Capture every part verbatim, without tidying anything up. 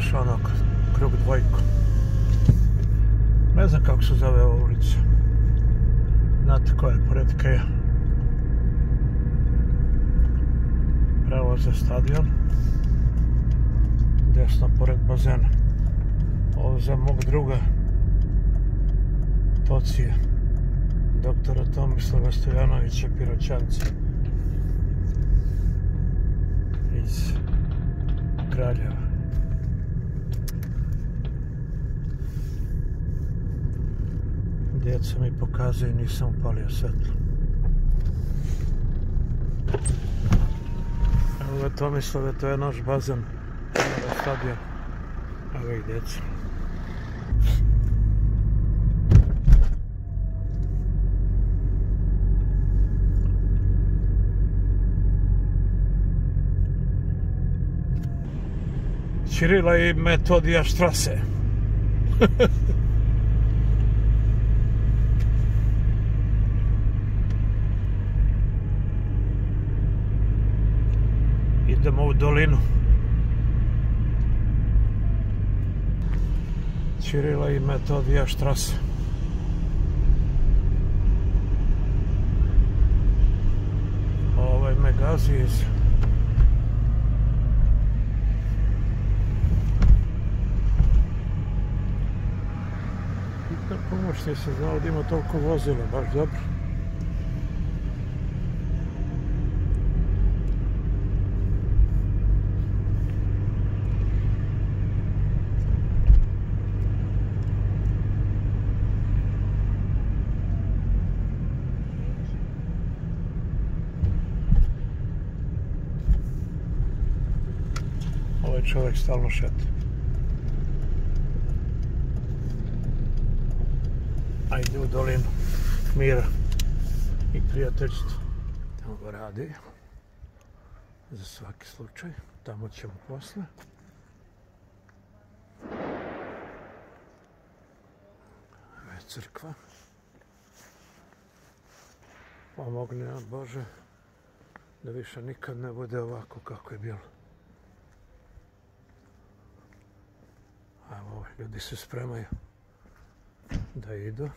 došao ono krug dvojku. Ne znam kako se zove ova ulica. Znate ko je pored Keja. Pravo za stadion. Desno pored bazena. Ovo za mog druga Tocije. Doktora Tomislava Stojanovića Piroćanca. Iz Kraljeva. Djeca mi pokazuju, nisam upalio svetlo. Evo ga Tomislave, to je naš bazen. Evo ga stadion. Evo ih djeca. Čirila i Metodija Štrase. Idemo u dolinu. Čirila i Metodija Štrase. Ovaj me gazi iz... Pomoć, nisam znao da ima toliko vozila, baš dobro. Ovaj čovjek stalno šeta. Ajde u dolinu mira i prijateljstva. Tamo ga radi. Za svaki slučaj. Tamo ćemo posle. Ovo je crkva. Pomogne nam Bože da više nikad ne bude ovako kako je bilo. Evo, ljudi se spremaju da idu.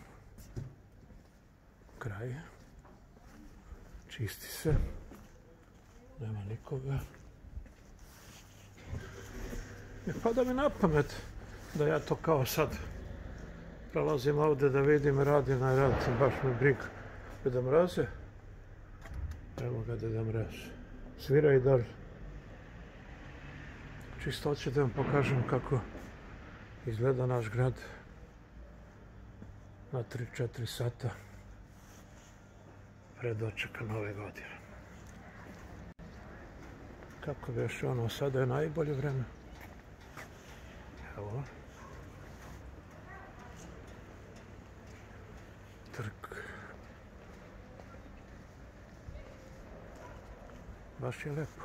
Kraj. Čisti se. Nema nikoga. Ne pada mi na pamet da ja to kao sad prelazim ovdje da vidim, radim na rad. Baš me briga. Deda Mraze. Evo ga Deda Mraz. Svira i dalje. Čisto hoću da vam pokažem kako izgleda naš grad na tri četiri sata pred dočeka nove godine. Kako bi još ono, sada je najbolje vreme. Evo. Trg. Baš je lepo.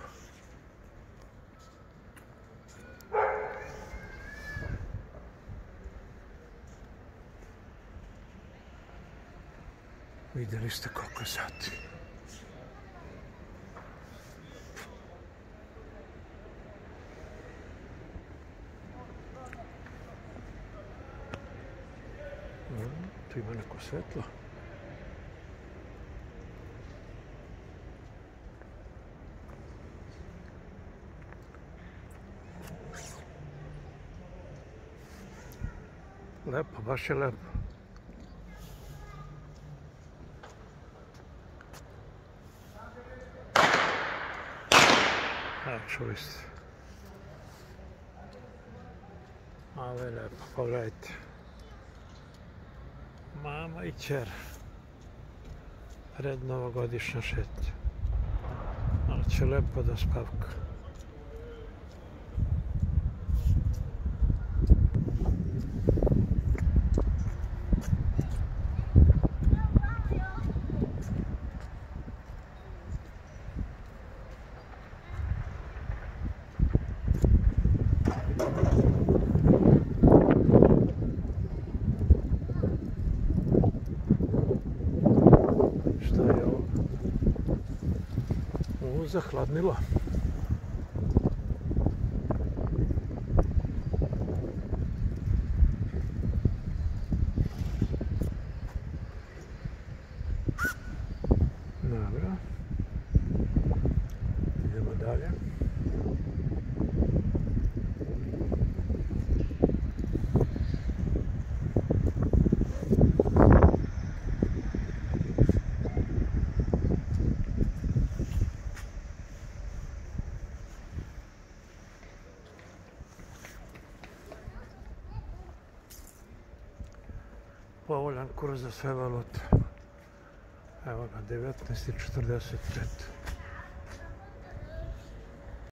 Vidjeli ste koliko je sati. Tu ima neko svetlo. Lepo, baš je lepo. Evo, čuli ste. Ali je lepo, pogledajte. Mama i ćer. Pred novogodišnja šetnja. Ali će lepo da spavka. Zahladnilo. povoljan kurs za sve valute. Evo ga, devetnaest i četrdeset pet.